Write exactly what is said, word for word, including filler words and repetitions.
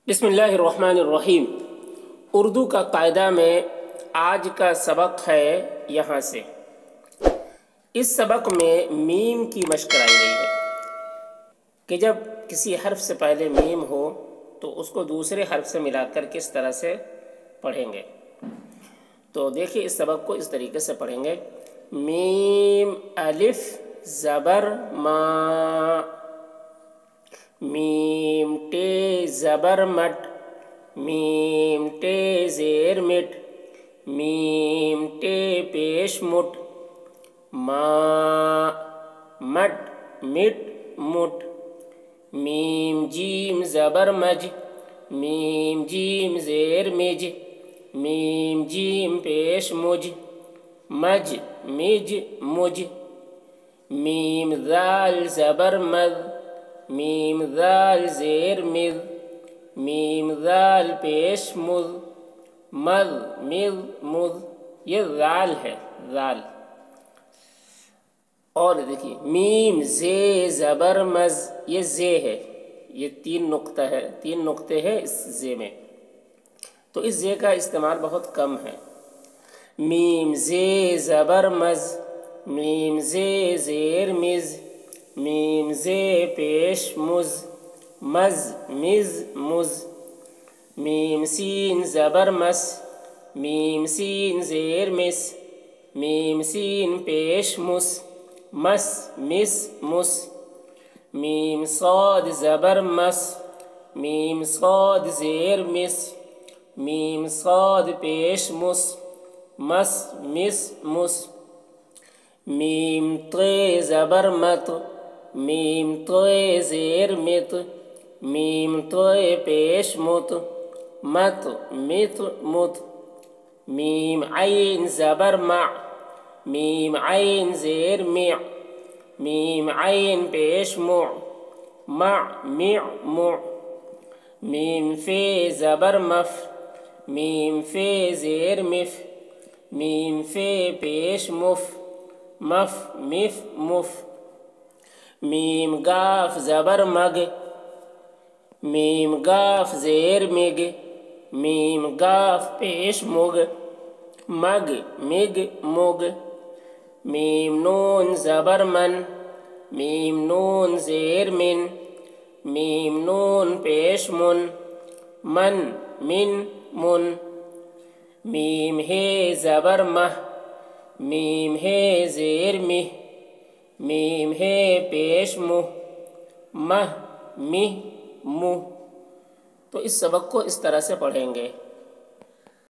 بسم اللہ الرحمن الرحیم۔ اردو کا قاعدہ میں آج کا سبق ہے یہاں سے۔ اس سبق میں میم کی مشق کرائی گئی ہے کہ جب کسی حرف سے پہلے میم ہو تو اس کو دوسرے حرف سے ملا کر کس طرح سے پڑھیں گے۔ تو دیکھیے اس سبق کو اس طریقے سے پڑھیں گے۔ میم الف زبر ما، میم ٹے زبر مٹ، میم ٹے زیر مٹ، میم ٹے پیش مٹ، ما مٹ مٹ مٹ، میم جیم زبر مج، میم جیم زیر مج، میم جیم پیش مج، مج مج مج، میم ذال زبر مذ، میم ذال زیر مذ، میم ذال پیش مذ، مذ مذ مذ، یہ ذال ہے ذال۔ اور دیکھیے میم زے زبر مز، یہ زے ہے، یہ تین نقطہ ہے، تین نقطے ہیں اس زے میں، تو اس زے کا استعمال بہت کم ہے۔ میم زے زبر مز، میم زے زیر مز، میم زے پیش مز، مز مز مز، میم سین زبر مس، میم سین زیر مس، میم سین پیش مس، مس مس مس، میم صاد زبر مس، میم صاد زیر مس، میم صاد پیش مس، مس مس مس، میم طے زبر مت، میم طے زیر مت، میم طے پیش مت، مت مت مت، میم عین زبر مع، میم عین زیر مع، میم عین پیش مع، مع مع مع، میم فے زبر مف، میم فے زیر مف، میم فے پیش مف، مف مف مف، میم گاف زبر مگ، میم گاف زیر مگ، میم گاف پیش مگ، مگ مگ مگ، میم نون زبر من، میم نون زیر من، میم نون پیش من، من من من، میم ہے زبر مہ، میم ہے زیر مہ، میم ہے پیش مہ، مہ مہ مہ۔ تو اس سبق کو اس طرح سے پڑھیں گے۔